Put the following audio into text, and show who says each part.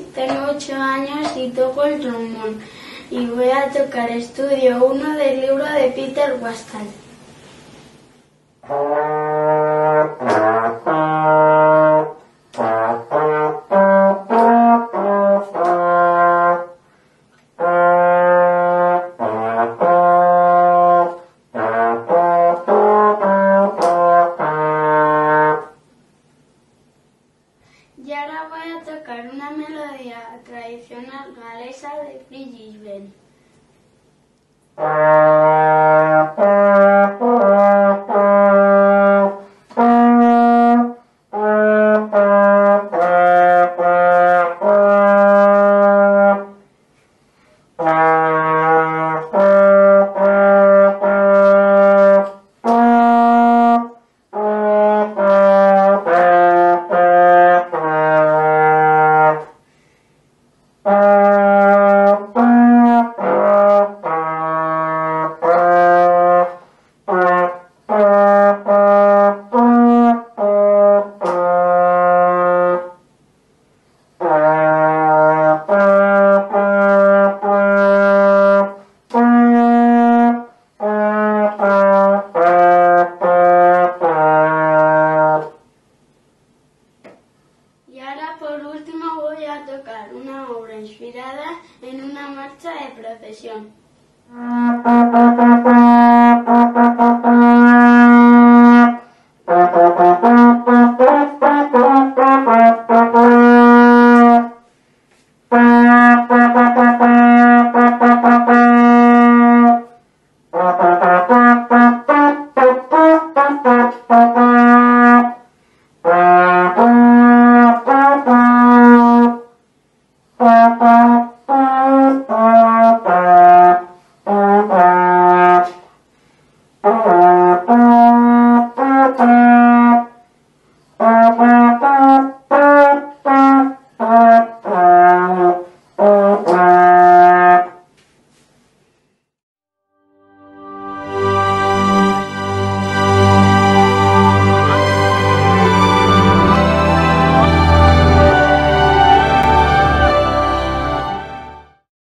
Speaker 1: tengo 8 años y toco el trombón. Y voy a tocar Estudio 1 del libro de Peter Washington. Y ahora voy a tocar una melodía tradicional galesa de Philip Bell. Y ahora por último voy a tocar una obra inspirada en una marcha de procesión.